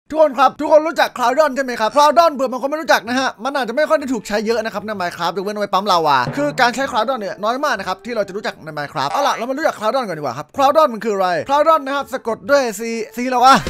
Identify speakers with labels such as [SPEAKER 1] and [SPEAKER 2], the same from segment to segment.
[SPEAKER 1] ทุกคนครับทุกคนรู้จักคลาวดอนใช่ไหมครับคลาวดอนเผื่อบางคนไม่รู้จักนะฮะมันอาจจะไม่ค่อยได้ถูกใช้เยอะนะครับใน Minecraft ยกเว้นเอาไว้ปั๊มลาวาคือการใช้คลาวดอนเนี่ยน้อยมากนะครับที่เราจะรู้จักใน Minecraft เอาล่ะเรามารู้จักคลาวดอนก่อนดีกว่าครับคลาวดอนมันคืออะไรคลาวดอนนะครับสะกดด้วย C แล้ววะ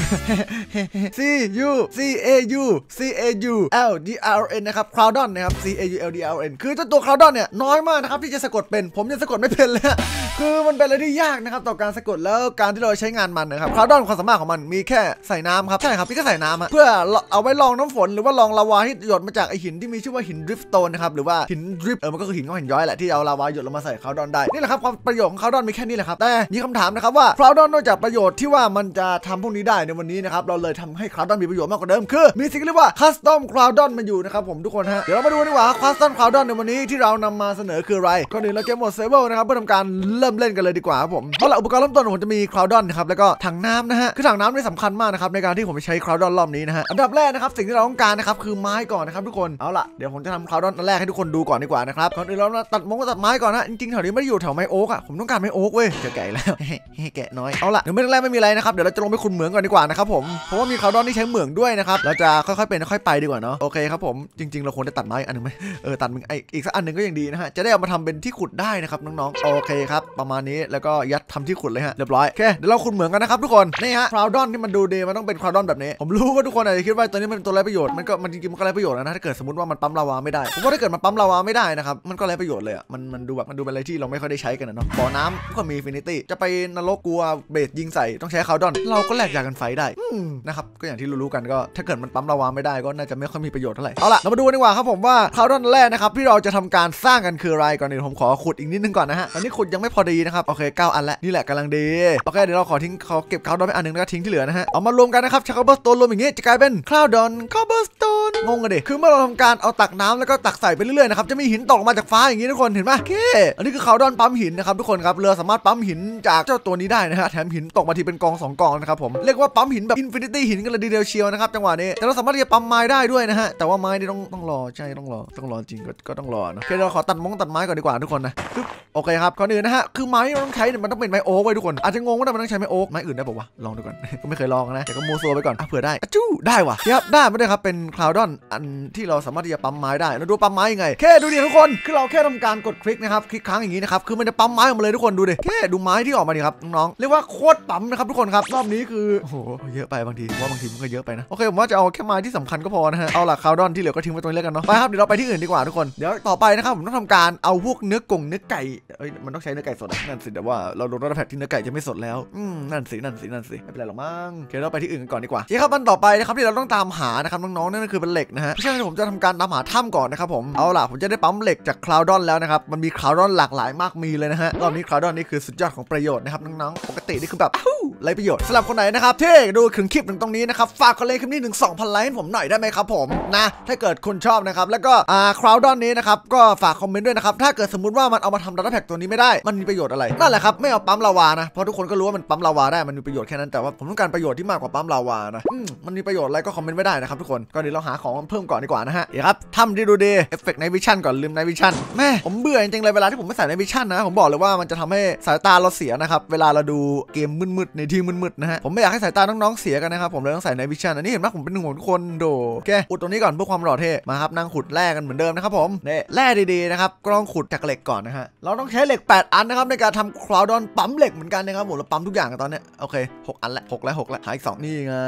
[SPEAKER 1] C U C A U C A U L D R N นะครับคลาวดอนนะครับ C A U L D R N คือเจ้าตัวคลาวดอนเนี่ยน้อยมากนะครับที่จะสะกดเป็นผมยังสะกดไม่เป็นเลยคือมันเป็นอะไรที่ยากนะครับต่อการสะกดแล้วการที่เราใช้งานมันนะครับคลาวดอนความสามารถของมันมีแค่ใส่น้ำครับใช่ครับพี่ก็ใส่น้ำเพื่อเอาไว้รองน้ำฝนหรือว่าลองลาวาที่หยดมาจากไอหินที่มีชื่อว่าหินดริฟต์โตนนะครับหรือว่าหินดริฟต์มันก็คือหินก้อนหินย้อยแหละที่เอาลาวาหยดลงมาใส่คลาวดอนได้นี่แหละครับความประโยชน์ของคลาวดอนมีแค่นี้แหละครับแต่มีคำถามนะครับว่าคลาวดอนนอกจากประโยชน์ที่ว่ามันจะทำพวกนี้ได้ในวันนี้นะครับเราเลยทำให้คลาวดอนมีประโยชน์มากกว่าเดิมคือมีสิ่งที่เรียกว่าคัสตอมคลาวดอนมาอยู่นะครับผมทุกคนฮะเดี๋ยวเรามาดูดีกว่าคัสตอมคลาวดอนในวันนี้ที่เรานำมาเสนอคืออะไรก่อนอื่นเราเกมโหมดเซเวอร์นะครับเพื่อทำการเริ่มเล่นกันเลยดีกว่าครับผมเพราะอุปกรณ์เริ่มต้นผมจะมีคลาวดอนนะครับแล้วก็ถังน้ำนะฮะคือถังน้ำนี่สำคัญมากนะครับในการที่ผมไปใช้คลาวดอนรอบนี้นะฮะอันดับแรกนะครับสิ่งที่เราต้องการนะครับคือไม้ก่อนนะครับทุกคนเอาล่ะเดี๋ยวผมจะทำคลาวดอนอันแรกให้ทุกคนดูก่อนดีกว่านะครับก่อนอื่นเราตัดไม้ก่อนนะจริงๆแถวนี้ไม่ได้อยู่แถวไม้โอ๊กอ่ะผมต้องการไม้โอ๊กเว้ยจะแก่แล้วแก่น้อยเอาล่ะเดี๋ยวไม่แรกไม่มีอะไรนะครับเดี๋ยวเราจะลงไปขุดเหมืองก่อนดีกว่านะครับผมเพราะว่ามีคลาวดอนที่ใช้เหมืองด้วยนะครับเราจะค่อยๆเป็นค่อยๆไปดีกว่าเนาะโอเคครับผมจริงๆเราควรจะตัดไม้อันนึงไหมตัดอีกสักอันนึงก็ยังดีนะฮะจะได้เอามาทำเป็นที่ขุดได้นะครับน้องๆโอเคครับประมาณนี้แล้วก็ยัดทำที่ขุดเลยฮะเรียบร้อยโอเคเดี๋ยวเราขุดเหมืองกันนะครับทุกคนนี่ฮะคลาวดอนที่มันดูดีมันต้องเป็นคลาวดอนแบบนี้ผมรู้ว่าทุกคนอาจจะคิดว่าตัวนี้มันตัวไร้ประโยชน์มันจริงๆมันก็ไร้ประโยชน์นะถ้าเกิดสมมติว่ามันปั๊มลาวาไม่ได้ผมว่าถ้าเกิดมันปั๊มลาวาไม่ได้นะครับมันก็ไร้ประโยชน์เลยอ่ะมันดูเป็นอะไรที่เราไม่ค่อยได้ใช้กันนะเนาะบ่อน้ำก็มีอินฟินิตี้จะไปนรกกลัวเบสยิงใส่ต้องใช้คลาวดอนเราก็แลกยากันไฟได้นะครับก็อย่างที่รู้ๆกันก็ถ้าเกิดมันปั๊มลาวาไม่ได้ก็น่าจะไม่ค่อยมีประโยชน์เท่าไหร่เอาล่ะเรามาดูดีกว่าครับผมว่าคลาวดอนแรกนะครับที่เราจะทำการสร้างกันคืออะไรก่อนอื่นผมขอขุดอีกนิดนึงก่อนนะฮะตอนนี้ขุดยังไม่พอดีนะครับโอเค9อันแล้วนี่แหละกำลังดีโอเคเดี๋ยวเราขอเก็บคลาวดอนไปอันนึงแล้วก็ทิ้งที่เหลือนะฮะเอามารวมกันนะครับใช้คาร์บอนสโตนรวมอย่างงี้จะกลายเป็นคลาวดอนคาร์บอนสโตนงงกันดิคือเมื่อเราทำการเอาตักน้ำแล้วก็ตักใส่ไปเรื่อยๆนะครับจะมีหินตกมาจากฟ้าอย่างงี้ทุกคนเห็นไหมโอเคอันนี้คือคลาวดอนปั๊มหินนะครับทุกคนครับเรือสามารถปั๊มหินจากเจ้าตัวนี้ได้นะฮะแถมหินตกมาทีเป็นกอง2กองนะครับผมเรียกว่าปั๊มหินแบบอินฟินิตี้หินกันเลยดีเดียวเชียวนะครับจังหวะนี้แต่เราสามารถที่จะปั๊มไม้ได้ด้วยนะฮะแต่ว่าไม้นี่ต้องรอใช่ต้องรอจริงก็ต้องรอนะโอเคเราขอตัดไม้ก่อนดีกว่าทุกคนนะโอเคครับก่อนอื่นนะฮะคือไม้ที่เราต้องใช้เนี่ยมันต้องเป็นไม้โอ๊กไว้ทุกคนอาจจะงงว่ามันต้องใช้ไม้โอ๊กไม้อื่นได้ป่าวะลองดูก่อนก็ไม่เคยลองนะแต่ก็มัวซัวไปก่อนเผื่อได้จู้ได้ว่ะครับได้ไม่ได้ครับเป็นคลาวดอนอันที่เราสามารถที่จะปั๊มไม้ได้แล้วดูปั๊มไม้ยังไงแค่ดูดิทุกคนคือเราแค่ทำการกดคลิกนะครับคลิกค้างอย่างนี้นะครับคือมันจะปั๊มไม้ออกมาเลยทุกคนดูดิแค่ดูไม้ที่ออกมาดิครับน้องๆเรียกว่าโคตรปั๊มนะครับทุกคนครับรอบนี้คือโอ้โหเยอะไปบางทีว่าบางทีมันก็เยอะไปนะโอเคผมว่าจะเอาแค่ไม้ที่สำคัญก็พอนะฮะเอาล่ะคลาวดอนที่เหลือก็ทิ้งไว้ตรงนี้แล้วกันเนาะไปครับเดี๋ยวเราไปที่อื่นดีกว่าทุกคนเดี๋ยวต่อไปนะครับผมต้องทำการเอาพวกเนื้อไก่มันต้องใช้เนื้อไก่สดนั่นสิแต่ว่าเราลดระดับแพทที่เนื้อไก่จะไม่สดแล้วนั่นสิไม่เป็นไรหรอกมั้งเดี๋ยวเราไปที่อื่นกันก่อนดีกว่าที่ครับมันต่อไปนะครับที่เราต้องตามหานะครับน้องๆนั่นคือเป็นเหล็กนะฮะเพราะฉะนั้นผมจะทำการตามหาถ้ำก่อนนะครับผมเอาล่ะผมจะได้ปั๊มเหล็กจากคลาวดอนแล้วนะครับมันมีคลาวดอนหลากหลายมากมีเลยนะฮะรอบนี้คลาวดอนนี่คือสุดยอดของประโยชน์นะครับน้องๆปกตินี่คือแบบไรประโยชน์สำหรับคนไหนนะครับที่ดูถึงคลิปถึงตรงนี้นะครับฝากกดไลค์คลิปนี้ถึง 2,000 ไลค์ให้ผมหน่อยได้ไหมครับผมนะถ้าเกิดคุณชอบนะครับแล้วก็คลาวดอนนี้นะครับก็ฝากคอมเมนต์ด้วยนะครับถ้าเกิดสมมติว่ามันเอามาทำดัตต้าแพ็กตัวนี้ไม่ได้มันมีประโยชน์อะไรนั่นแหละครับไม่เอาปั๊มลาวานะเพราะทุกคนก็รู้ว่ามันปั๊มลาวาได้มันมีประโยชน์แค่นั้นแต่ว่าผมต้องการประโยชน์ที่มากกว่าปั๊มลาวานะมันมีประโยชน์อะไรก็คอมเมนต์ไม่ได้นะครับทุกคนก็เดี๋ยวเราหาของเพิ่มก่อนดีกว่านะฮะเดี๋ยวครับทำดีดูดีเอฟเฟกต์ในวิชั่นก่อนลืมในวิชั่นแม่ผมเบื่อจริงๆเลยเวลาที่ผมไม่ใส่ในวิชั่นนะผมบอกเลยว่ามันจะทำให้สายตาเราเสียนะครับเวลาเราดูเกมมืดๆในที่มืดๆนะฮะผมไม่อยากให้สายตาน้องๆเสียกันนะครับผมเลยต้องใส่ในวิชั่นอันนี้เห็นไหมผมเป็นหนึ่งของทุกคนโดโอเคอุดตรงนี้ก่อนเพื่อความหล่อเท่มาครับนั่งขุดแร่กันเหมือนเดิมนะครับผมเนี่ยแร่ดีๆนะครับก็ต้องขุดจากเหล็กก่อนนะฮะเราต้องใช้เหล็ก8อันนะครับในการทำคลาวดอนปั๊มเหล็กเหมือนกันนะครับผมเราปั๊มทุกอย่างกันตอนนี้โอเค6อันละ6แล้วหาอีก2นี่ไง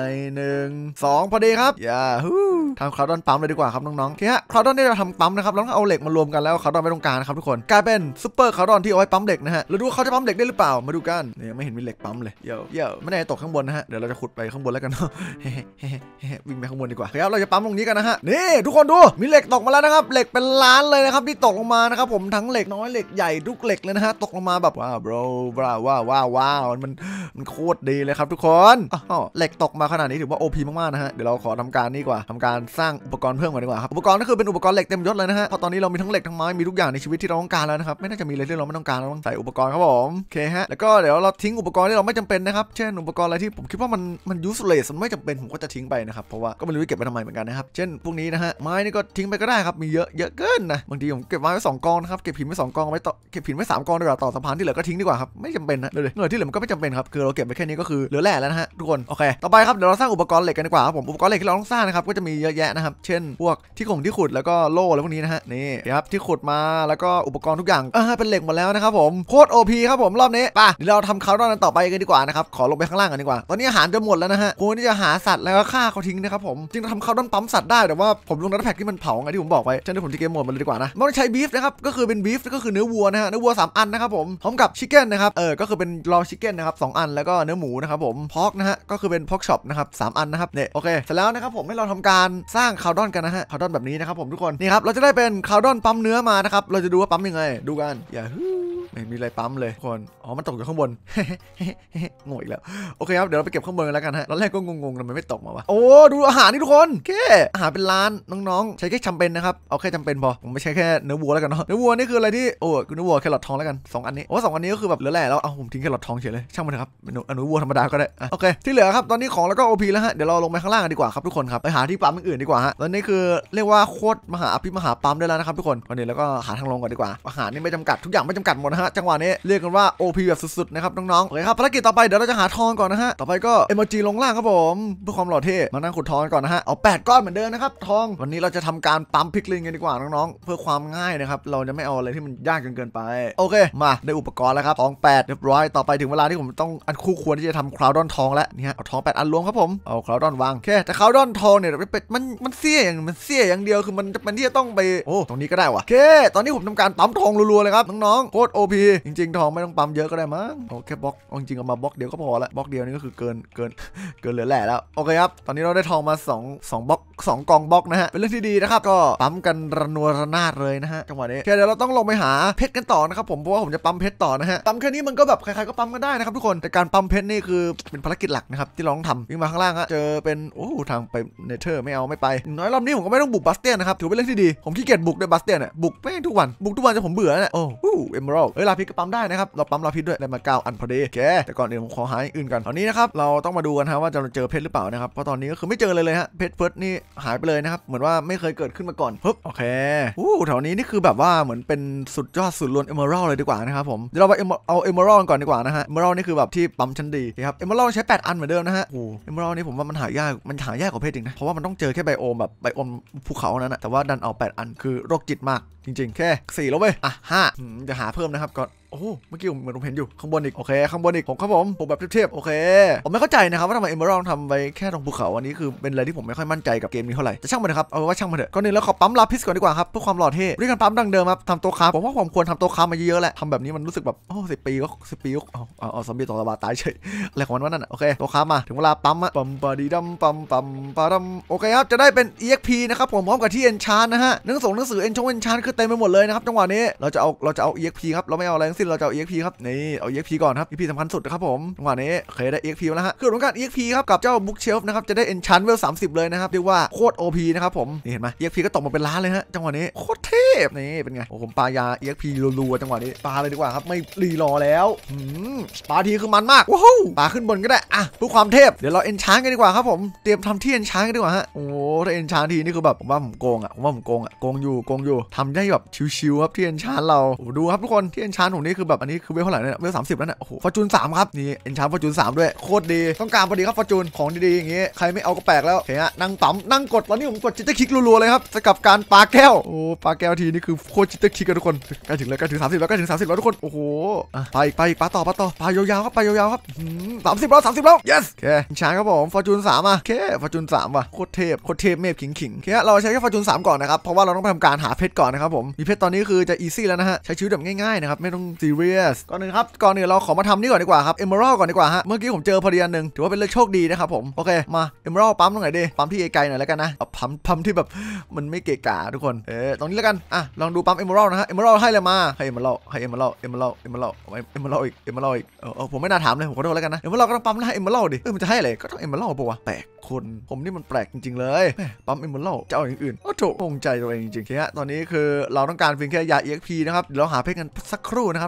[SPEAKER 1] 1 2พอดีครับอย่าทำคลาวดอนปั๊มเลยดีกว่าครับน้องๆโอเคฮะคลาวดอนที่เราทำปั๊มนะครับเราต้องเอาเหล็กมารวมกันแล้วคลาวดอนไม่ต้องการนะครับทุกคนกลายเป็นซุปเปอร์คลาวดอนที่เอาไว้ปั๊มเหล็กนะฮะเราดูเขาจะปั๊มเหล็กได้หรือเปล่ามาดูกันเนี่ยไม่เห็นมีเหล็กปั๊มเลยเยอะไม่ได้ตกข้างบนนะฮะเดี๋ยวเราจะขุดไปข้างบนแล้วกันเนาะวิ่งไปข้างบนดีกว่าครับเราจะปั๊มตรงนี้กันนะฮะนี่ทุกคนดูมีเหล็กตกมาแล้วนะครับเหล็กเป็นล้านเลยนะครับที่ตกลงมานะครับผมทั้งเหล็กน้อยเหล็กใหญ่ทุกเหล็กเลยนะฮะตกลงมาแบบว้าวบรว้าวมันโคตรดีเลยครับทุกคนเหล็กตกมาขนาดนี้ถือว่า OP มากๆนะฮะเดี๋ยวเราขอทำการนี่กว่าทำการสร้างอุปกรณ์เพิ่มก่อนดีกว่าครับอุปกรณ์ก็คือเป็นอุปกรณ์เหล็กเต็มยศเลยนะฮะเพราะตอนนี้เรามีทั้งเหล็กทั้งไม้มีทุกอย่างในชีวิตที่เราต้องการแล้วนะครับไม่น่าจะมีอะไรที่เราไม่ต้องการเราต้องใส่อุปกรณ์ครับผมโอเคฮะแล้วก็เดี๋ยวเราทิ้งอุปกรณ์ที่เราไม่จำเป็นนะครับนะครับเช่นอุปกรณ์อะไรที่ผมคิดว่ามัน useless มันไม่จำเป็นผมก็จะทิ้งไปนะครับเพราะว่าก็ไม่รู้จะเก็บไปทำไมเหมือนกันนะครับเช่นพวกนี้นะฮะไม้นี่ก็ทิ้งไปก็ได้ครับมีเยอะเกินนะบางทีผมเก็บไม้ไว้2 กองนะครับเก็บหินไว้2 กองไว้ต่อเก็บหินไว้3 กองดีกว่าต่อสะพานที่เหลือก็ทิ้งดีกว่าครับไม่จำเป็นนะเลยที่เหลือมันก็ไม่จำเป็นครับคือเราเก็บไปแค่นี้ก็คือเหลือแหล่แล้วนะฮะทุกคนโอเคต่อไปครับเดี๋ยวเราสร้างอุปกรณ์เหล็กกันดีกว่าครับผมอุปกรณ์เหล็กที่เราต้องสร้างนะครับก็จะมีเยอะแยะนะครับเช่นพวกที่ขุดแล้วก็โล่อะไรพวกนี้นะฮะนี่ครับที่ขุดมาแล้วก็อุปกรณ์ทุกอย่างเป็นเหล็กหมดแล้วนะครับผมโคตร OP ครับผมรอบนี้ป่ะเดี๋ยวเราทำคาร์ดอนต่อไปกันดีกว่านะครับขอลงไปข้างล่างกันดีกว่าตอนนี้อาหารจะหมดแล้วนะฮะควรที่จะหาสัตว์แล้วก็ฆ่าเขาทิ้งนะครับผมจริงๆทำคาร์ดอนปั๊มสัตว์ได้แต่ว่าผมลงดัตแพ็กที่มันเผาไงที่ผมบอกไว้ฉะนั้นผมจะเกมโหมดมันเลยดีกว่านะไม่ต้องใช้บีฟนะครับก็คือเป็นบีฟก็คือเนื้อวัวนะฮะเนื้อวัว3 อันนะครับผมพร้อมกับชิคเก้นนะครับก็คือเป็นรอชิคเก้นนะครับ2 อันแล้วก็เนื้อหมูนะครับผมพอกนะฮะก็คือเป็นพอกช็อปนะครับ3 อันนะครับเนี่ยโอเคเสร็จแล้วนะครับผมให้เราทำการสร้างคาร์ดอนกันนะฮะคาร์ดอนแบบนี้นะครับผมทุกคนนี่ครับเราจะได้เป็นคาร์ดอนปั๊มเนื้อมานะครับเราจะดูว่าปั๊มยังไงดูกันอย่าไม่มีอะไรปั๊มเลยคนมันตกอยู่ข้างบน งงอีกแล้วโอเคครับเดี๋ยวเราไปเก็บข้างบนกันแล้วกันฮะตอนแรกก็งงทำไมไม่ตกมาวะโอ้ดูอาหารนี่ทุกคนแค่อาหารเป็นล้านน้องๆใช้แค่จำเป็นนะครับเอาแค่จำเป็นพอผมไม่ใช่แค่เนื้อวัวแล้วกันเนาะเนื้อวัวนี่คืออะไรที่คือเนื้อวัวแครอททองแล้วกัน2 อันนี้2 อันนี้ก็คือแบบเหลือแหล่แล้วเอาผมทิ้งแครอททองเฉยเลยช่างมันเถอะครับเนื้อวัวธรรมดาก็ได้โอเคที่เหลือครับตอนนี้ของแล้วก็ OP แล้วฮะเดี๋ยวเราลงไปข้างล่างกันดีกว่าครับทุกคนครับไปหาที่ปั๊มอื่นดีกว่าฮะตอนนี้คือเรียกว่าโคตรมหาปั๊มได้แล้วนะครับทุกคนตอนนี้แล้วก็หาทางลงก่อนดีกว่าอาหารนี่ไม่จำกัดทุกอย่างไม่จำกัดหมดนะฮะจังหวะนี้เรียกกันว่า OP แบบสุดๆนะครับน้องๆโอเคครับภารกิจต่อไปเดี๋ยวเราจะหาทองก่อนนะฮะต่อไปก็ emoji ลงล่างครับผมเพื่อความหล่อเท่มานั่งขุดทองก่อนนะฮะเอา8 ก้อนเหมือนเดิมนะครับทองวันนี้เราจะทำการปั๊มพิกลินกันดีกว่าน้องๆเพื่อความง่ายนะครับเราจะไม่เอาอะไรที่มันยากเกินไปโอเคมาได้อุปกรณ์แล้วครับทอง8เรียบร้อยต่อไปถึงเวลาที่ผมต้องอันคู่ควรที่จะทำคราวดอนทองแล้วนี่ฮะเอาทอง8 อันรวมครับผมเอาคราวดอนวางแค่แต่คราวดอนทองเนี่ยมันเสี้ยอย่างเดียวคือมันจะเป็นที่จะต้องไปตรงนี้ก็ได้วะโอเคตอนนี้ผมทำการปั๊มทองรัวๆเลยครับน้องๆโคตร OP จริงๆทองไม่ต้องปั๊มเยอะก็ได้มั้งโอเคบล็อกจริงๆเอามาบล็อกเดียวก็พอละบล็อกเดียวนี่ก็คือเกินเหลือแหล่แล้วโอเคครับตอนนี้เราได้ทองมา2 บล็อก2 กองบล็อกนะฮะเป็นเรื่องที่ดีนะครับก็ปั๊มกันระนวระนาดเลยนะฮะจังหวะนี้โอเคเดี๋ยวเราต้องลงไปหาเพชรกันต่อนะครับผมเพราะว่าผมจะปั๊มเพชรต่อนะฮะปั๊มแค่นี้มันก็แบบใครๆก็ปั๊มกันได้นะครับทุกคนแต่การปั๊มเพชรนี่คือเป็นภารกิจหลักนะครับที่เราต้องทำวิ่งมาข้างล่างฮะเจอเป็นทางไปเนเธอร์ไม่ไปน้อยรอบนี้ผมก็ไม่ต้องบุกบัสเตียนนะครับถือเป็นเรื่องที่ดีผมขี้เกียจบุกด้วยบัสเตียนเนี่ยบุกแม่งทุกวันจะผมเบื่อเนี่ยเอเมอรัลลาพิษก็ปั๊มได้นะครับเราปั๊มลาพิษด้วยได้มา9 อันพอดีโอเคแต่ก่อนอื่นผมขอหาอื่นกันตอนนี้นะครับเราต้องมาดูกันฮะว่าจะเจอเพชรหรือเปล่านะครับเพราะตอนนี้ก็คือไม่เจอเลยฮะเพชรเฟิร์สนี่หายไปเลยนะครับเหมือนว่าไม่เคยเกิดขึ้นมาก่อนปึ๊บโอเคแถวนี้นี่คือแบบว่าเหมือนเป็นสุดยอดสุดล้วนเอเมอรัลเลยดีกว่านะครับผมเดี๋ยวเราไปเอาเอเมอรัลก่อนดีกว่านะฮะเอเมอรัลนี่คือแบบที่ปั๊มชั้นดีครับเอเมอรัลใช้8 อันเหมือนเดิมนะฮะเอเมอรัลนี่ผมว่ามันหายากกว่าเพชรจริงนะเพราะว่ามันต้องเจอแค่ไบโอมแบบไบโอมภูเขานั้นนะแต่ว่าดันเอา8 อันคือโรคจิตมากจริงๆแค่4แล้วเว้ย5จะหาเพิ่มนะครับก็เมื่อกี้เหมือนผมเห็นอยู่ข้างบนอีกโอเคข้างบนอีกผมครับผมแบบเทียบโอเคผมไม่เข้าใจนะครับว่าทำไมเอเมอรัลทำไว้แค่ตรงภูเขาอันนี้คือเป็นอะไรที่ผมไม่ค่อยมั่นใจกับเกมนี้เท่าไหร่แต่ช่างมันนะครับเอาว่าช่างมันเถอะก่อนอื่นเราขอปั๊มลาพิสก่อนดีกว่าครับเพื่อความหล่อเท่ด้วยการปั๊มดังเดิมครับทำตัวค้าผมว่าผมควรทำตัวค้ามาเยอะๆแหละทำแบบนี้มันรู้สึกแบบ10 ปีก็ซอมบี้ต่อตะบาตายเฉยอะไรของมันวะนั่นโอเคตัวค้ามาถึงเวลาปั๊มปั๊มปาดีดัมปั๊มปาดัมโอเคครับจะได้เป็น EXP นะครับผมพร้อมกับที่ Enchant นะฮะหนังสือ Enchant คือเต็มไปหมดเลยนะครับจังหวะนี้เราจะเอา EXP ครับเราไม่เอาอะไรทั้งสิ้นเราจะเอา EXP ครับนี่เอา EXP ก่อนครับ EXP สำคัญสุดนะครับผมจังหวะนี้เคยได้ EXP แล้วฮะคือของการ EXP ครับกับเจ้า Bookshelf นะครับจะได้ Enchant เวล 30เลยนะครับเรียกว่าโคตร OP นะครับผมนี่เห็นไหม EXP ก็ตกมาเป็นล้านเลยฮะจังหวะนี้โคตรเทพนี่เป็นไงผมปายา EXP รัวๆจังหวะนี้ปาเลยดีกว่าครับไม่รีรอแล้วปาทีคือมันมากว้าวปาขึ้นบนก็ได้เพื่อความเทพเดี๋ยวเรา Enchant กันดีกว่าครับผมเตรียมทำที่ Enchant กันดีกว่าฮะถ้า Enchant ทีนี่คือแบบผมว่าผมโกงโกงอยู่ทำได้แบบชิวๆครับที่ Enchant เราดูครับทุกคนที่ Enchant ผมนี่คือแบบอันนี้คือเวลเท่าไหร่เนี่ยเวล30แล้วเนี่ยฟอร์จูน3ครับนี่ Enchant ฟอร์จูน3ด้วยโคตรดีต้องการพอดีครับฟอร์จูนของดีๆอย่างงี้ใครไม่เอาก็แปลกแล้วโอเคฮะนั่งปั๊มนั่งกดตอนนี้ผมกดจิตเตอร์คิกรัวๆเลยครับกับการปาแก้วปาแก้วทีนี่คือโคตรจิตเตอร์คิกกันทุกคนใกล้ถึง30แล้วแล้วทุกคนโอ้โหไปอีกปาต่อปายาวๆครับ30แล้ว yes โอเค Enchant ครับผมฟอร์จูน3โอเคฟอร์จูน3ว่ะโคตรเทพเมฟขิงโอเคเราใช้แค่ฟอร์จูน3ก่อนนะครับเพราะว่าเราต้องไปทำการหาเพชรก่อนนะครับผมมีเพชรตอนนี้คือจะอีซี่แล้วนะฮะใช้ชีวิตแบบง่ายๆนะครับไม่ต้องซีเรียสก่อนอื่นเราขอมาทำนี่ก่อนดีกว่าครับเอเมอรัลก่อนดีกว่าฮะเมื่อกี้ผมเจอพอดีอันนึงถือว่าเป็นเรื่องโชคดีนะครับผมโอเคมาเอเมอรัลปั๊มตรงไหนดีปั๊มที่ไกลๆหน่อยแล้วกันนะเอาปั๊มที่แบบมันไม่เกะกะทุกคนตรงนี้แล้วกันลองดูปั๊มเอเมอรัลนะฮะเอเมอรัลให้เลยมาให้เอเมอรัลอีกผมไม่น่าถามเลยผมขอโทษแล้วกันนะเอเมอรัลก็ต้องปั๊มให้เอเมอรัลดิมันจะให้อะไรก็ต้องเอเมอรัลป่ะวะแปลกคนผมนี่มันแปลกจริงๆเลยปั๊มเอเมอรัลจะเอาอย่างอื่นโถงใจตัวเองจริงๆฮะตอนนี้คือเราต้องการเพียงแค่ยา EXP นะครับเดี๋ยวเราหาเพชรกันสักครู่นะครับ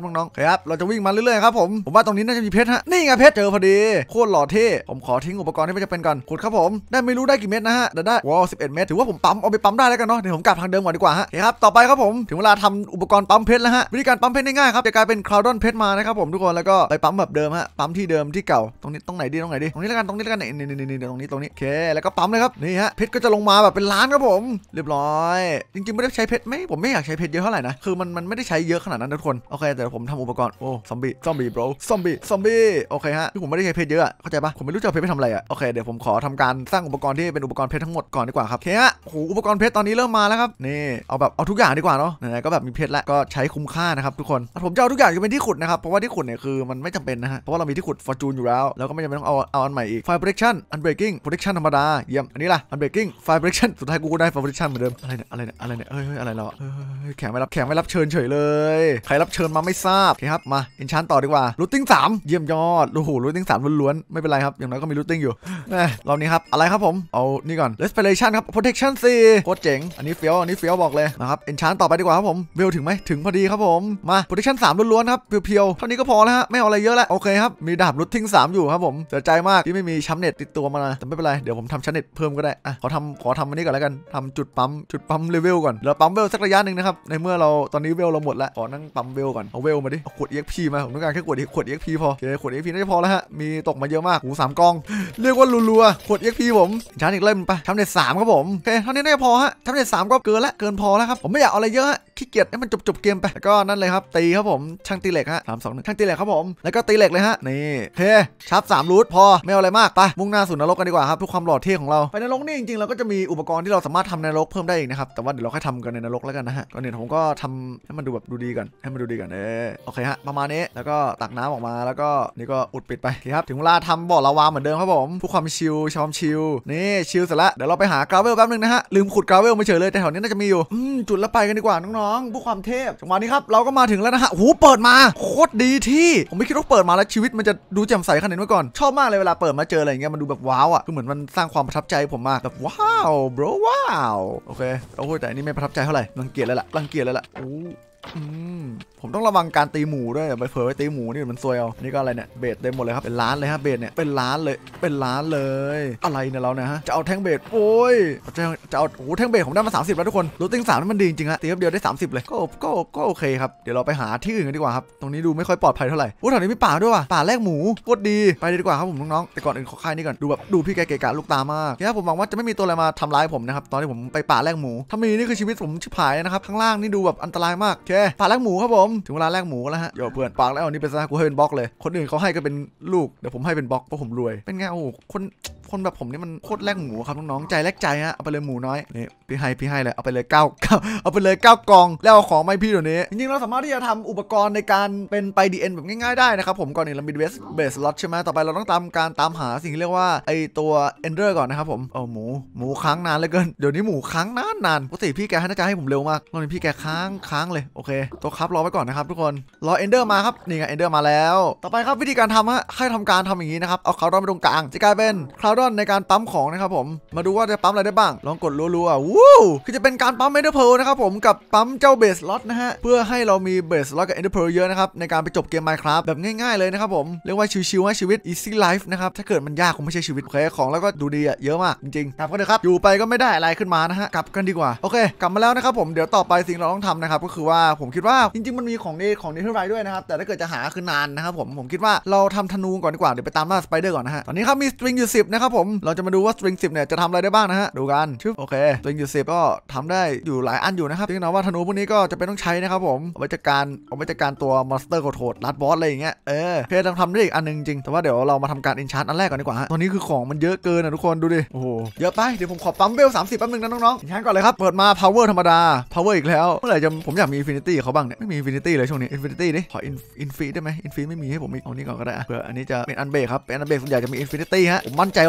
[SPEAKER 1] น้องๆครับเราจะวิ่งมาเรื่อยๆครับผมว่าตรงนี้น่าจะมีเพชรฮะนี่ไงเพชรเจอพอดีโคตรหล่อเท่ผมขอทิ้งอุปกรณ์ที่ไม่จำเป็นก่อนขุดครับผมได้ไม่รู้ได้กี่เม็ดนะฮะได้ว้าว11 เม็ดถือว่าผมปั๊มเอาไปปั๊มได้แล้วกันเนาะเดี๋ยวผมกลับทางเดิมก่อนดีกว่าฮะครับต่อไปครับผมถึงเวลาทำอุปกรณ์ปั๊มเพชรแล้วฮะวิธีการปั๊มเพชรง่ายๆครับจะกลายเป็นคลาวดอนเพชรมานะครับผมทุกคนแล้วก็ไปปั๊มแบบเดิมฮะปั๊มที่เดิมที่เก่าตรงไหนดีตรงนี้แล้วกันนี่ตรงนี้โอเคแล้วก็ปั๊มเลยครับนี่ฮะเพชรก็จะลงมาแบบเป็นล้านครับผมเรียบร้อยจริงๆไม่ได้ใช้เพชรผมไม่อยากใช้เพชรเยอะเท่าไหร่นะคือมันไม่ได้ใช้เยอะขนาดนั้นทุกคนโอเคแต่ผมทำอุปกรณ์โอ้ซอมบี้บรอซอมบี้โอเคฮะผมไม่ได้ใช้เพชรเยอะเข้าใจปะผมไม่รู้จะเอาเพชรไปทำอะไรโอเคเดี๋ยวผมขอทำการสร้างอุปกรณ์ที่เป็นอุปกรณ์เพชรทั้งหมดก่อนดีกว่าครับโอเคฮะโอ้อุปกรณ์เพชรตอนนี้เริ่มมาแล้วครับนี่เอาทุกอย่างดีกว่าเนาะไหนๆก็แบบมีเพชรแล้วก็ใช้คุ้มค่านะครับทุกคนผมจะเอาทุกอย่างจะเป็นที่ขุดนะครับเพราะว่าที่ขุดเนี่ยคือมันไม่จำเป็นนะฮะเพราะว่าเรามีที่ขุดฟอร์จูนอยู่แล้วก็ไม่จำเป็นต้องเอาอันใหม่อีกไฟโปรเทคชั่นอันเบรกกิ้งโปรเทคชั่นธรรมดาเยี่ยมอันนี้ล่ะอันเบรกกิ้งไฟโปรเทคชั่นสุดท้ายกูได้ไฟโปรเทคชั่นเหมือนเดิมอะไรเนี่ยเฮ้ยอะไรเราแขกไม่รับเชิญเฉยเลยใครรับเชิญมาไม่ทราบโอเคครับมาเอนชานต่อดีกว่ารูทติ้ง3เยี่ยมยอดโอ้โหรูทติ้ง3ล้วนๆไม่เป็นไรครับอย่างน้อยก็มีรูทติ้งอยู่รอบนี้ครับอะไรครับผมเอานี่ก่อน respiration ครับ protection 4โคตรเจ๋งอันนี้เฟี้ยวบอกเลยนะครับเอนชานต่อไปดีกว่าครับผมเวลถึงไหมถึงพอดีครับผมมา protection 3ล้วนๆครับเพียวๆเท่านี้ก็พอแล้วฮะไม่เอาอะไรเยอะแล้วโอเคครับมีดาบ looting 3อยู่ครับผมเสียใจมากที่ไม่มีชั้นเน็ตติดตัวมาแต่ไม่เป็นไรเดี๋ยวผมทำชั้นเน็ตเพิ่มก็ได้ขอทำอันนี้ก่อนแล้วกันทำจุดปั๊มเลเวลก่อนเราปั๊มเวลสักระยะหนึ่งนะครับในเมื่อเราตอนนี้เวลเราหมดแล้วขอนั่งปั๊มเวลก่อนเอาเวลมาดิเอาขวด EXP มาผมต้องการแค่ขวด EXP พอโอเคขวด EXP น่าจะพอแล้วฮะมีตกมาเยอะมาก3 กองเรียกว่ารัวๆขวด EXP ผมชั้นอีกเล่มไปทำเน็ต3ครับผมโอเคเท่านี้น่าจะพอฮะทำเน็ต3ก็เกินพอแล้วครับผมไม่อยากเอาอะไรเยอะขี้เกียจให้มันจบเกมไปแล้วก็นั่นเลยครับตีครับผมช่างตีเหล็กฮะ3 2 1ช่างตีเหล็กครับผมแล้วก็ตีเหล็กเลยฮะนี่โอเคชาร์ป3รูทพอไม่เอาอะไรมากไปมุ่งหน้าสู่นรกกันดีกว่าครับเพื่อความหล่อเท่ของเราไปนรกนี่จริงๆเราก็จะมีอุปกรณ์ที่เราสามารถทำในนรกเพิ่มได้อีกนะครับแต่ว่าเดี๋ยวเราค่อยทำกันในนรกแล้วกันนะฮะก่อนอื่นผมก็ทำให้มันดูแบบดูดีก่อนโอเคฮะประมาณนี้แล้วก็ตักน้ำออกมาแล้วก็นี่ก็อุดปิดไปครับถึงเวลาทำบ่อลาวาเหมือนเดิมครับผมผู้ความชิลนี่ชิลเสร็จแล้วเดี๋ยวเราไปหากราเวลแป๊บนึงนะฮะลืมขุดกราเวลมาเฉยเลยแต่แถวนี้น่าจะมีอยู่จุดแล้วไปกันดีกว่าน้องๆผู้ความเทพจังหวะนี้ครับเราก็มาถึงแล้วนะฮะโอ้โหเปิดมาโคตรดีที่ผมไม่คิดว่าเปิดมาแล้วชีวิตมันจะดูแจ่มใสขนาดนี้มาก่อนชอบมากเลยเวลาเปิดมาเจออะไรอย่างเงี้ยมันดูแบบว้าวคือเหมือนมันสร้างความประทับใจผมมากแบบว้าว bro ว้าวโอเคแต่อันนี้ไม่ประทับใจเท่าไหร่รังเกียจแล้วล่ะโอ้ผมต้องระวังการตีหมูด้วยไปเผลอไปตีหมูนี่มันซวยเอานี่ก็อะไรเนี่ยเบสเต็มหมดเลยครับเป็นล้านเลยครับเบสเนี่ยเป็นล้านเลยอะไรเนี่ยเราเนี่ยฮะจะเอาแท่งเบสโอ้ยจะเอาโอ้แท่งเบสผมได้มา30แล้วทุกคนรูทติ้ง3นี่มันดีจริงๆฮะตีแป๊บเดียวได้30เลยก็โอเคครับเดี๋ยวเราไปหาที่อื่นกันดีกว่าครับตรงนี้ดูไม่ค่อยปลอดภัยเท่าไหร่แถวนี้มีป่าด้วยว่ะป่าแลกหมูโคตรดีไปดีกว่าครับผมน้องๆแต่ก่อนอื่นขอค่ายนี่ก่อนดูพี่แกเกะกะลูกตามากเนี่ยผมหวังว่าจะไม่มีตัวอะไรมาทำร้ายผมนะครับตอนที่ผมไปป่าแลกหมูถ้ามีนี่คือชีวิตผมชิบหายนะครับข้างล่างนี่ดูแบบอันตรายมากโอเคป่าแลกหมูครับผมถึงเวลาแลกหมูแล้วฮะโยเพื่อนปากแล้วนี่เป็นซะกูให้เป็นบล็อกเลยคนอื่นเขาให้ก็เป็นลูกเดี๋ยวผมให้เป็นบล็อกเพราะผมรวยเป็นไงโอ้คนแบบผมนี่มันโคตรแลกหมูครับน้องๆใจแลกใจฮะเอาไปเลยหมูน้อยนี่พี่ให้เลยเอาไปเลย9เอาไปเลย9 กองแล้วเอาของไม่พี่เดี๋ยวนี้จริงๆเราสามารถที่จะทำอุปกรณ์ในการเป็นไป DN แบบง่ายๆได้นะครับผมก่อนอื่นเรามีเบสล็อตใช่ไหมต่อไปเราต้องตามหาสิ่งที่เรียกว่าไอตัวเอนเดอร์ก่อนนะครับผมหมูค้างนานเหลือเกินเดี๋ยวนี้หมูค้างนานปกติพี่แกน่าจะให้ผมเร็วมากตอนนี้พี่แกค้างเลยโอเคตัวครับรอไว้ก่อนนะครับทุกคนรอเอนเดอร์มาครับนี่ไงเอนเดอร์มาแล้วต่อไปครับวิธีการทำให้ทำการทำอย่างนี้นะครับเอาคลาวดอนไปตรงกลางจะกลายเป็นคลาวดอนในการปั๊มของนะครับผมมาดูว่าจะปั๊มอะไรได้บ้างลองกดรัวๆวู้คือจะเป็นการปั๊มเอนเดอร์เพลนะครับผมกับปั๊มเจ้าเบสล็อตนะฮะเพื่อให้เรามีเบสล็อตกับเอนเดอร์เพลเยอะนะครับในการไปจบเกม Minecraft แบบง่ายๆเลยนะครับผมเรียกว่าชิวๆให้ชีวิต easy life นะครับถ้าเกิดมันยากคงไม่ใช่ชีวิตโอเคของแล้วก็ดูดีเยอะมากจริงๆกลับกันเลยครับอยู่ไปก็ไม่ได้อะไรขึ้นมานะฮะกลับกันดีกว่าโอเคกลับมาแล้วนะครับผมเดี๋ยวต่อไปสิ่งเราต้องทำนะครับก็คือว่าผมคิดว่าจริงๆมันมีของเนเธอร์ไรด้วยนะครับแต่ถ้าเกิดจะหาคือนานนะครับผมคิดว่าเราทำธนูก่อนดีกว่าเดี๋ยวไปตามล่าสไปเดอร์ก่อนนะฮะตอนนี้ครับมีสตริงอยู่10นะครับผมเราจะมาดูว่าสตริง10เนี่ยจะทำอะไรได้บ้างนะฮะดูกันชึบโอเคสตริงอยู่10ก็ทำได้อยู่หลายอันอยู่นะครับที่นะว่าธนูพวกนี้ก็จะเป็นต้องใช้นะครับผมเอาไว้จัดการตัวมอนสเตอร์โหดลัดบอสอะไรอย่างเงี้ยโอเคต้องทำได้อีกอันนึงจริงแต่ว่าเดี๋ยวเรามาทำการอินชาร์ตอันแรกก่อนดีกว่าฮะตอนนี้คือของมันเยอะเกินนะทุกคนดูดิโอ้โหเยอะไปเดี๋ยวผมขอปั๊มเวล30แป๊บนึงนะน้องๆอินชาร์ตก่อนเลยครับเปิดมา power ธรรมดา power อีกแล้วเมื่อไหร่ผมอยากมี infinity เขาบ้างเนี่ยไม่มี infinity เลยช่วงนี้ infinity ดิขอ infinity ได้ไหม infinity ไม่มีให้ผมอีกเอานี่ก่อนก็ได้เผื่ออันนี้จะเป็นอันเบรกครับเป็นอันเบรกส่วนใหญ่จะมี infinity ฮะผมมั่นใจ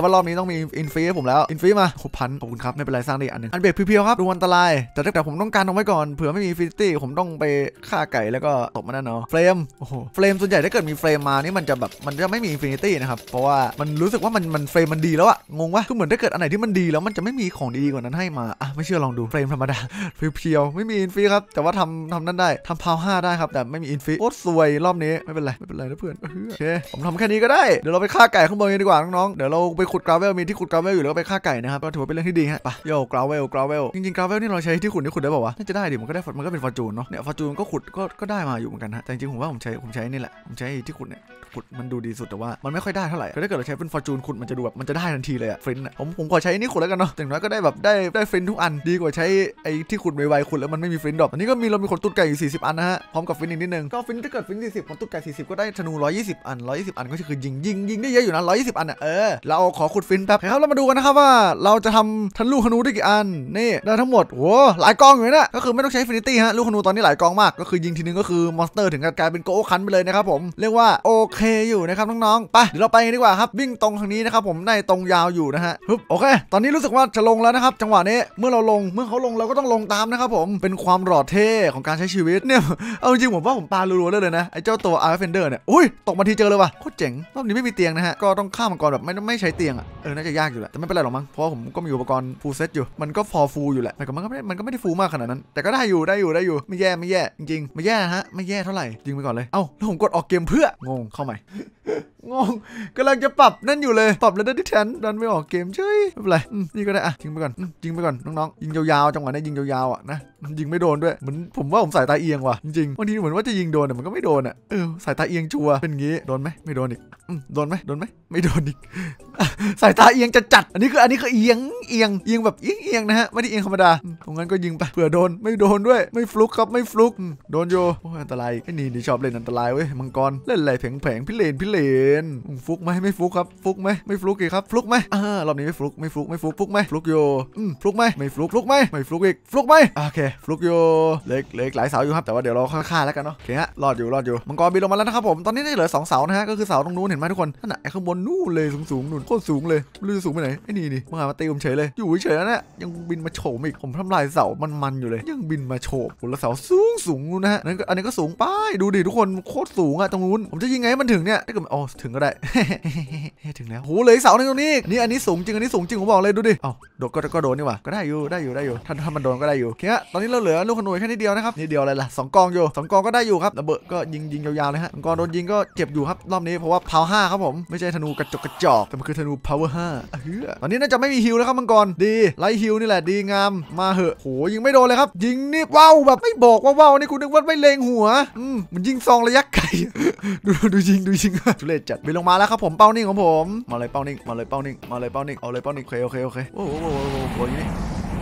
[SPEAKER 1] ว่ารอบนี้ต้องมีอินฟีให้ผมแล้วอินฟีมา6,000ขอบคุณครับไม่เป็นไรสร้างได้อันนึงอันเบรกเพียวๆครับดูอันตรายแต่ผมต้องการเอาไว้ก่อนเผื่อไม่มีอินฟินิตี้ผมต้องไปฆ่าไก่แล้วก็ตบมันนั่นเนาะเฟรมโอ้โหเฟรมส่วนใหญ่ถ้าเกิดมีเฟรมมานี่มันจะแบบมันจะไม่มีอินฟินิตี้นะครับเพราะว่ามันรู้สึกว่ามันเฟรมมันดีแล้วอะงงวะคือเหมือนถ้าเกิดอันไหนที่มันดีแล้วมันจะไม่มีของดีกว่านั้นให้มาอ่ะไม่เชื่อลองดูเฟรมธรรมดาเพียวๆไม่มีอินฟีครับแต่ว่าทำนั่นได้ทำพาว5ได้ครับแต่ไม่มีอินฟีโคตรสวยรอบนี้ไม่เป็นไรนะเพื่อนโอเคผมทำแค่นี้ก็ได้เดี๋ยวเราไปฆ่าไก่ข้างบนกันดีกว่าน้องๆเดี๋ยวเราไปขุดกราเวลมีที่ขุดกราเวลอยู่แล้วก็ไปฆ่าไก่นะครับก็ถือว่าเป็นเรื่องที่ดีฮะไปโย่กราเวลจริงๆกราเวลนี่เราใช้ที่ขุดได้เปล่าวะน่าจะได้ดิมันก็ได้มันก็เป็นฟอร์จูนเนาะเนี่ยฟอร์จูนก็ขุดก็ได้มาอยู่เหมือนกันฮะแต่จริงๆผมว่าผมใช้นี่แหละผมใช้ที่ขุดเนี่ยขุดมันดูดีสุดแต่ว่ามันไม่ค่อยได้เท่าไหร่ถ้าเกิดเราใช้เป็นฟอร์จูนขุดมันจะดูแบบมันจะได้ทันทีเลยอะฟรินผมขอใช้นี่ขุดแล้วกันเนาะอย่างน้อยก็ได้แบบได้ฟรินทุกอันดีกว่าใช้ไอ้ที่ขุดไวๆขุดแล้วมันไม่มีฟรินดอกอันนี้ก็เรามีขนตุ๊ดไก่อยู่40 อันนะฮะพร้อมกับฟรินอีกนิดนึงก็ฟรินถ้าเกิดฟริน40ขนตุ๊ดไก่40ก็ได้ธนู120 อันก็คือยิงได้เยอะอยู่นะ120 อันอ่ะเราขอขุดฟรินแป๊บครับเรามาดูกันนะครับว่าเราจะทำทันลูกธนูได้กี่อันนี่ได้ทั้งหมดโหหลายกองอยู่นะก็คือไม่ต้องใช้ฟินิตี้ฮะลูกธนูตอนนี้หลายกองมากก็คือยิงทีนึงก็คือมอนสเตอร์ถึงกับกลายเป็นโกโอคันไปเลยนะครับผมเรียกว่าโอเคอยู่นะครับน้องๆไปเดี๋ยวเราไปกันดีกว่าครับวิ่งตรงทางนี้นะครับผมได้ตรงยาวอยู่นะฮะฮึบโอเคตอนนี้รู้สึกว่าจะลงแล้วนะครับจังหวะนี้เมื่อเขาลงเราก็ต้องลงตามนะครับผมเป็นความหล่อเท่ของการใช้ชีวิตเนี่ยเอาจริงผมว่าผมปารัวๆเลยนะไอ้เจ้าตัวอาร์เฟนเดอร์เนี่ยอุ้ยตกมาทีเจอเลยว่ะโคตรเจ๋งรอบนี้ไม่มีเตียงนะฮะก็ต้องฆ่ามังกรแบบไม่ใช้เตียงอ่ะน่าจะยากอยู่แหละแต่ไม่เป็นไรหรอกมั้งเพราะผมก็มีอุปกรณ์ฟูลเซตอยู่มันก็ฟอร์ฟูลอยู่แหละแต่มันก็ไม่ได้ฟูลมากขนาดนั้นแต่ก็ได้อยู่ไม่แย่จริงๆไม่แย่ฮะไม่แย่เท่าไหร่ยิงไปก่อนเลยเอ้าแล้วผมกดออกเกมเพื่องงเข้าใหม่งงกำลังจะปรับนั่นอยู่เลยปรับแล้วได้ที่แทนดันไม่ออกเกมเฉยไม่เป็นไรนี่ก็ได้อ่ะยิงไปก่อนน้องๆยิงยาวๆจังหวะนี้ยิงยาวๆอ่ะนะยิงไม่โดนด้วยเหมือนผมว่าผมสายตาเอียงว่ะจริงๆบางทีเหมือนว่าจะยิงโดนแต่มันก็ไม่โดนอ่ะสายตาเอียงชัวเป็นงี้โดนไหมไม่โดนอีกโดนไหมไม่โดนอีกสายตาเอียงจัดอันนี้คือเอียงแบบเอียงนะฮะไม่ได้เอียงธรรมดาตรงนั้นก็ยิงไปเผื่อโดนไม่โดนด้วยไม่ฟลุกครับไม่ฟลุกโดนโยอันตรายไอ้นี่ชอบเล่นอันตรายเว้ยมังกรเล่นอะไรแผงพี่เลนฟลุกไหมไม่ฟลุกครับฟลุกไหมไม่ฟลุกอีกครับฟลุกไหมรอบนี้ไม่ฟลุกฟลุกไหมฟลุกโยฟลุกไหมไม่ฟลุกไหมไม่ฟลุกอีกฟลุกไหมโอเคฟลุกโยเล็กหลายเสาอยู่ครับแต่ว่าเดี๋ยวเราฆ่าแล้วกันเนาะโอเคฮะรอดอยู่มังกรบินลงมาแล้วนะครับผมตอนนี้ได้เหลือ2 เสานะฮะก็คือเสาตรงนู้นเห็นไหมทุกคนนั่นน่ะไอ้ข้างบนนู่นเลยสูงนู่นโคตรสูงเลยไม่รู้จะสูงไปไหนไอ้นี่มึงมาตีผมเฉยเลยอยู่เฉยแล้วเนี่ยยังบินมาโฉมอีกผมทำลายเสามันอยู่เลยยังบินมาโฉบคนละเสาสูงนะฮะอันนี้ก็สูงไปดูดิทุกคนโคตรสูงอะตรงนู้นผมจะยิงไงให้มันถึงเนี่ยถ้าเกิดถึงก็ได้ ถึงแล้วโหเลยเสาหนึ่งตรงนี้อันนี้สูงจริงผมบอกเลยดูดิโดดก็โดนนี่หว่าก็ได้อยู่ถ้ามันโดนก็ได้อยู่โอเคฮะตอนนี้เราเหลือลูกขนุนแค่นิดเดียวนะครับนิดเดียวอะไรล่ะ2 กอง2 กองก็ได้อยู่ครับระเบิดก็ยิงยาวๆเลยฮะกองโดนยิงก็เจ็บอยู่ครับรอบนี้เพราะว่าพาว5ครับผมไม่ใช่ธนูกระจอกแต่มันคือธนูพาวเวอร์5ตอนนี้น่าจะไม่มีฮิลแล้วครับมังกรดีไลท์ฮิลนี่แหละดีงามมาเหอะโหยิงไม่โดนเลยครับยิงนี่ว้าวแบบไม่บอกว่าว้าวนี่คุณนึกว่าไม่เลงหัวมันยิงซองระยะไกลดูยิงทุเรศจัดบินลงมาแล้วครับผมเป้านิ่งของผมมาเลยเป้านิ่งเอาเลยเป้านิ่งโอเคโอ้โหอย่างนี้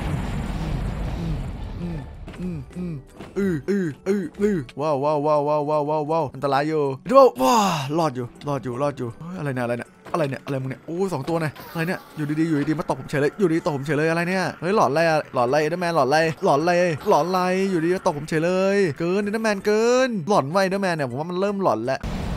[SPEAKER 1] ว้าวอันตรายอยู่ดูว้ารอดอยู่อะไรมึงเนี่ยโอ้2 ตัวเนี่ยอะไรเนี่ยอยู่ดีมาตบผมเฉยเลยอะไรเนี่ยเฮ้ยหลอนอะไรเดอร์แมนหลอนอะไรอยู่ดีมาตบผมเฉยเลยเกินเดอร์แมนเกินหลอนไว้เดอร์แมนเนี่ยผมว่ามันเริ่มหลอนแล้ว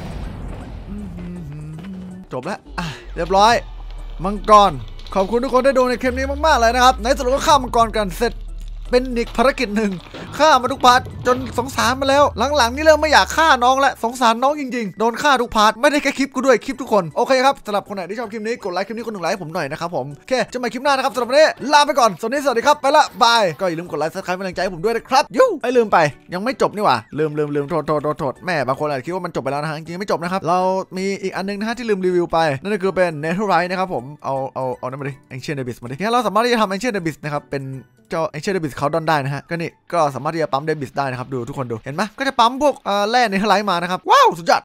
[SPEAKER 1] จบแล้วเรียบร้อยมังกรขอบคุณทุกคนได้ดูในคลิปนี้มากๆเลยนะครับในสุดก็ฆ่ามังกรกันเสร็จเป็นอีกภารกิจหนึ่งฆ่ามาทุกพาร์ทจนสงสารมาแล้วหลังๆนี่เริ่มไม่อยากฆ่าน้องแล้วสงสารน้องจริงๆโดนฆ่าทุกพาร์ทไม่ได้แค่คลิปกูด้วยคลิปทุกคนโอเคครับสำหรับคนไหนที่ชอบคลิปนี้กดไลค์คลิปนี้คนหนึ่งไลค์ผมหน่อยนะครับผมโอเคจะมาคลิปหน้านะครับสำหรับวันนี้ลาไปก่อนสวัสดีครับไปละบายก็อย่าลืมกดไลค์ซับสไครป์เป็นกำลังใจให้ผมด้วยนะครับไม่ลืมไปยังไม่จบนี่หว่าลืมโทษแม่บางคนอาจคิดว่ามันจบไปแล้วนะฮะจริงๆไม่จบนะครับเรามีอีกอันนึงนะฮะที่ลืมรีวิวไปนั่นก็คือเป็น Netherite นะครับผมเอานั่นมาดิ Ancient Abyss มาดิงั้นเราสามารถที่จะทำ Ancient Abyss นะครับเป็นเจ้า Ancient Abyss เขาดอนได้นะฮะก็นี่ก็สามารถที่จะปั๊ม Abyss ได้นะครับดูทุกคนดูเห็นไหมก็จะปั๊มพวกแร่ในNetheriteมานะครับว้าวสุดยอด